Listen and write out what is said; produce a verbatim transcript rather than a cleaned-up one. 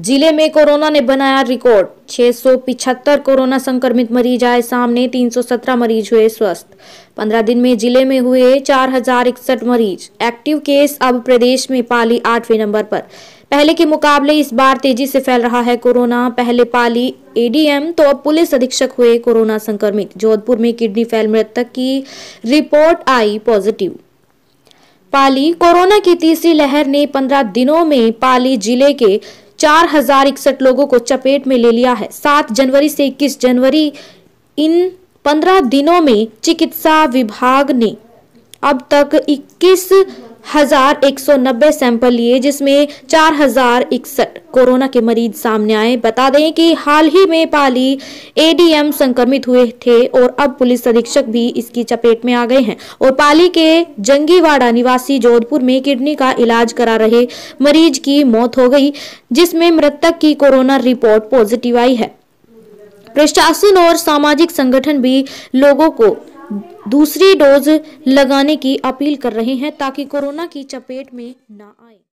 जिले में कोरोना ने बनाया रिकॉर्ड। छह सौ पिछहत्तर कोरोना संक्रमित मरीज आए सामने, तीन सौ सत्रह मरीज हुए स्वस्थ। पंद्रह दिन में जिले में हुए चार हजार इकसठ मरीज। एक्टिव केस अब प्रदेश में पाली आठवें नंबर पर। पहले के मुकाबले इस बार तेजी से फैल रहा है कोरोना। पहले पाली एडीएम तो अब पुलिस अधीक्षक हुए कोरोना संक्रमित। जोधपुर में किडनी फेल मृतक की रिपोर्ट आई पॉजिटिव। पाली कोरोना की तीसरी लहर ने पंद्रह दिनों में पाली जिले के चार हजार इकसठ लोगों को चपेट में ले लिया है। सात जनवरी से इक्कीस जनवरी इन पंद्रह दिनों में चिकित्सा विभाग ने अब तक इक्कीस हजार एक सौ नब्बे सैंपल लिए, जिसमें चार हजार इकसठ कोरोना के मरीज सामने आए। बता दें कि हाल ही में पाली एडीएम संक्रमित हुए थे और अब पुलिस अधीक्षक भी इसकी चपेट में आ गए हैं। और पाली के जंगीवाड़ा निवासी जोधपुर में किडनी का इलाज करा रहे मरीज की मौत हो गई, जिसमें मृतक की कोरोना रिपोर्ट पॉजिटिव आई है। प्रशासन और सामाजिक संगठन भी लोगों को दूसरी डोज लगाने की अपील कर रहे हैं ताकि कोरोना की चपेट में न आए।